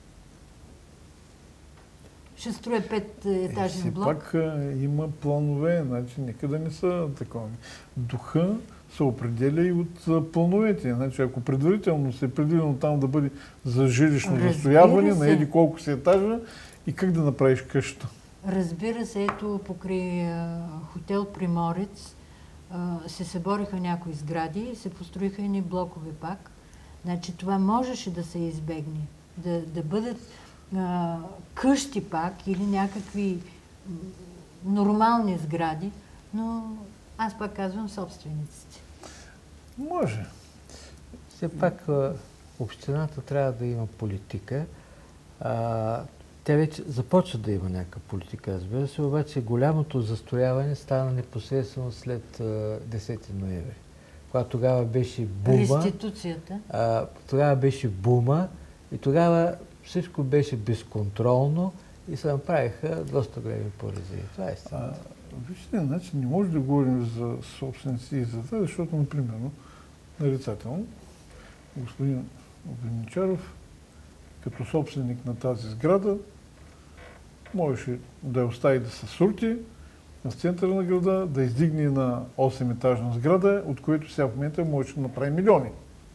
B: Ще строя пет етажен
A: Все
B: блок.
A: пак а, има планове, значи нека да не са такова. Духа се определя и от а, плановете. Значи, ако предварително се е предвидено там да бъде за жилищно
B: Разбира
A: застрояване
B: се.
A: на еди колко си етажа и как да направиш къща.
B: Разбира се, ето покрай а, хотел Приморец а, се събориха някои сгради и се построиха едни блокове пак. Значи това можеше да се избегне. Да, да бъдат а, къщи пак или някакви м, нормални сгради, но аз пак казвам собствениците.
A: Може.
D: Все пак а, общината трябва да има политика. А, Тя вече започва да има някаква политика, разбира се, обаче голямото застрояване стана непосредствено след а, десети ноември. Когато тогава беше бума.
B: Реституцията.
D: А, тогава беше бума и тогава всичко беше безконтролно и се направиха доста големи поразии. Това е истина.
A: Вижте, значи не може да говорим за собственици и за това, защото, например, нарицателно, господин Воденичаров, като собственик на тази сграда, можеше да я остави да се сурти в центъра на града, да издигне на осем-етажна сграда, от което сега в момента можеше да направи милиони.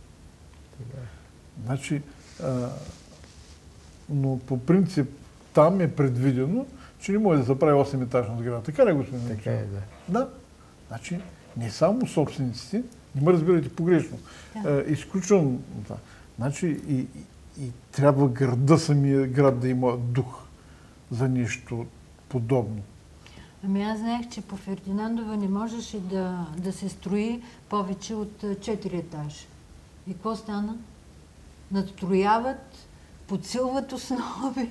A: Значи, а, но по принцип там е предвидено, че не може да заправи осем-етажна сграда. Така ли, господин Минчев?
D: Така е, да.
A: Да. Значи, не само собствениците, не ме разбирайте погрешно.
B: Да.
A: Е, изключвам това. Значи, и, и, и трябва града, самия град да има дух за нещо подобно.
B: Ами аз знаех, че по Фердинандова не можеше да, да се строи повече от четири етажа. И какво стана? Надстрояват, подсилват основи.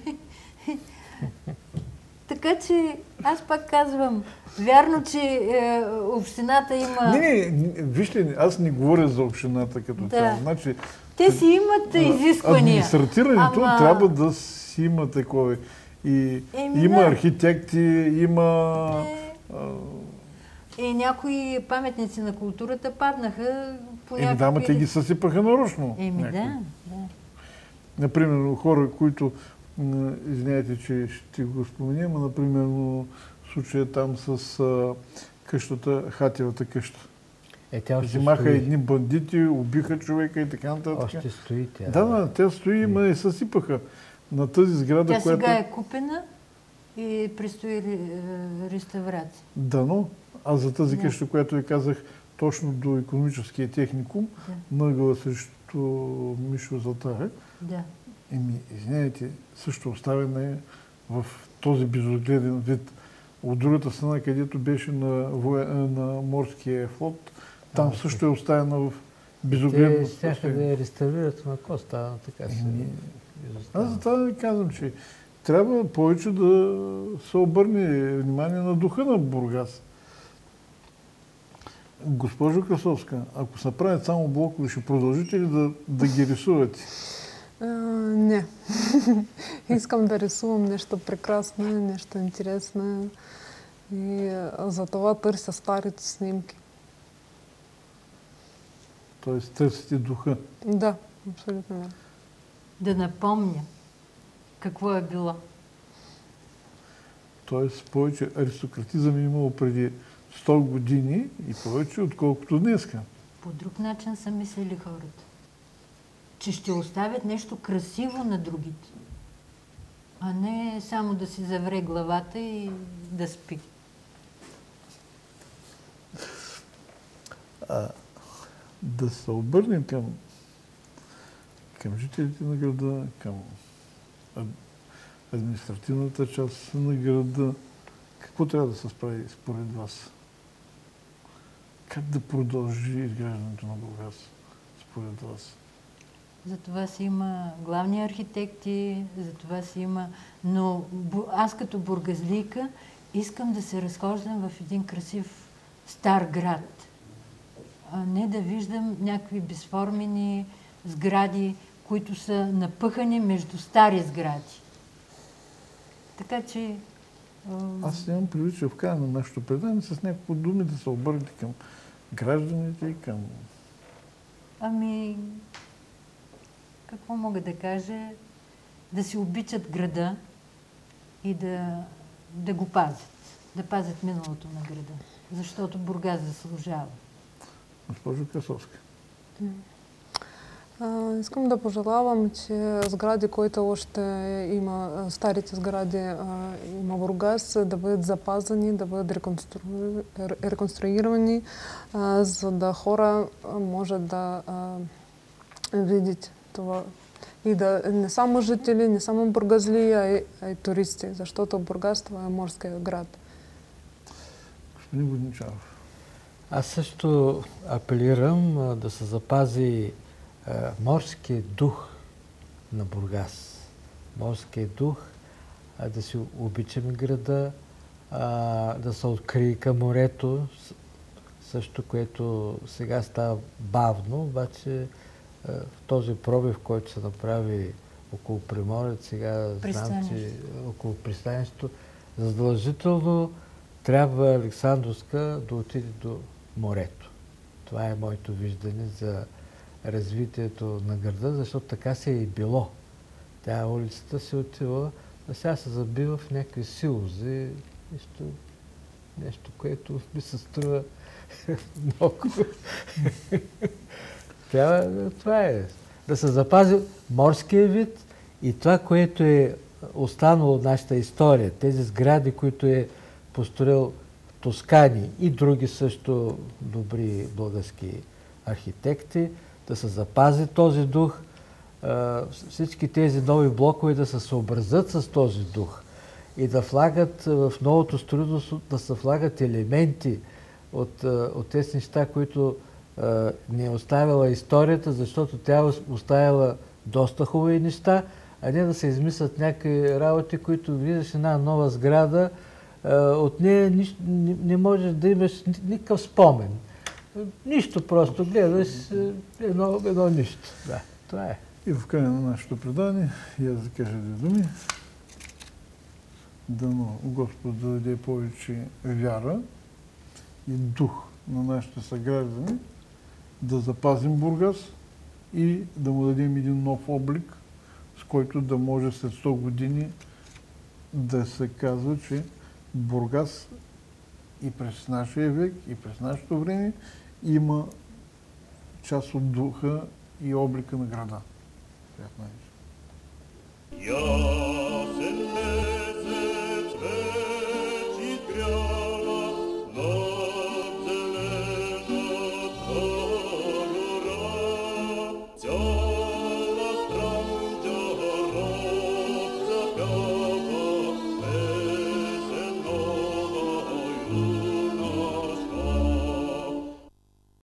B: Така че, аз пак казвам, вярно, че е, общината има...
A: Не, не, вижте, аз не говоря за общината като
B: Да.
A: цяло. Значи,
B: Те си имат изисквания.
A: администратирането
B: Ама-
A: трябва да си има такова. И
B: Еми,
A: има
B: да.
A: архитекти, има...
B: Е,
A: а,
B: е, някои паметници на културата паднаха по
A: Еми да,
B: някакви...
A: ама те ги съсипаха нарочно.
B: Еми
A: някои.
B: да, да.
A: Например, хора, които, м, извиняйте, че ще го споменя, но, например, случая там с а, къщата, Хатевата къща.
D: Е, тя още
A: Взимаха
D: стои.
A: едни бандити, убиха човека и така нататък.
D: Още стои тя.
A: Да, да, те стои, ма и съсипаха на тази сграда,
B: Тя
A: която...
B: сега е купена и предстои е, реставрация.
A: Дано, аз за тази
B: Да.
A: къща, която ви казах, точно до икономическия техникум,
B: Да.
A: нъгъла срещу Мишо Златаря,
B: Да.
A: еми, извиняйте, също оставена е в този безогледен вид. От другата страна, където беше на, вое... на морския флот, там
D: А,
A: също е оставена в
D: Те
A: безогледно
D: щяха да
A: състояние.
D: я реставрират, но какво става така се
A: Еми,
D: изостава.
A: Аз за това ви казвам, че трябва повече да се обърне внимание на духа на Бургас. Госпожо Красовска, ако се направят само блокове, ще продължите ли да, да ги рисувате?
C: А, не. Искам да рисувам нещо прекрасно, нещо интересно. И а, за това търся старите снимки.
A: Тоест търсите духа.
C: Да, абсолютно да.
B: Да напомня какво е било.
A: Тоест повече аристократизъм е имало преди сто години и повече, отколкото днеска.
B: По друг начин са мислили хората. Че ще оставят нещо красиво на другите. А не само да си завре главата и да спи.
A: А, да се обърнем към, към жителите на града, към ад- административната част на града. Какво трябва да се справи според вас? Как да продължи изграждането на Бургас според вас?
B: За това си има главни архитекти, за това си има... Но бу- аз като бургазлийка искам да се разхождам в един красив стар град, а не да виждам някакви безформени сгради, които са напъхани между стари сгради. Така че... ам,
A: Аз имам предвид, че в края на нашето предание с няколко думи да се обърнете към гражданите и към...
B: Ами, какво мога да кажа? Да си обичат града и да, да го пазят. Да пазят миналото на града. Защото Бургас заслужава.
A: Госпожо Красовска.
C: А, искам да пожелавам, че сгради, които още има, а, старите сгради а, има Бургас, да бъдат запазени, да бъдат реконстру... реконструирани, а, за да хора а, може да а, видят това. И да не само жители, не само бургазли, а и, а и туристи, защото Бургас това е морския град.
A: Господин Воденичаров.
D: Аз също апелирам а, да се запази а, морския дух на Бургас. Морския дух, а, да си обичаме града, а, да се открие към морето, с- също, което сега става бавно, обаче а, в този пробив, който се направи около Приморец, сега знам, че
B: Пристанище.
D: около пристанището, задължително трябва Александровска да отиде до морето. Това е моето виждане за развитието на града, защото така се е и било. Тя улицата се отива, а сега се забива в някакви силози, нещо, нещо, което ми се струва много. Трябва, това е. Да се запази морския вид и това, което е останало от нашата история. Тези сгради, които е построил Тоскани и други също добри български архитекти, да се запази този дух, всички тези нови блокове да се съобразят с този дух и да влагат в новото строителство, да се влагат елементи от, от тези неща, които не е оставила историята, защото тя оставила доста хубави неща, а не да се измислят някакви работи, които виждаш една нова сграда, от нея нищо, не, не можеш да имаш никакъв спомен. Нищо просто гледаш едно, едно нищо. Да, това е.
A: И в края на нашето предание, и аз да кажа две думи, дано Господ да даде повече вяра и дух на нашите съграждани, да запазим Бургас и да му дадем един нов облик, с който да може след сто години да се казва, че Бургас и през нашия век, и през нашето време има част от духа и облика на града. Приятна вечер.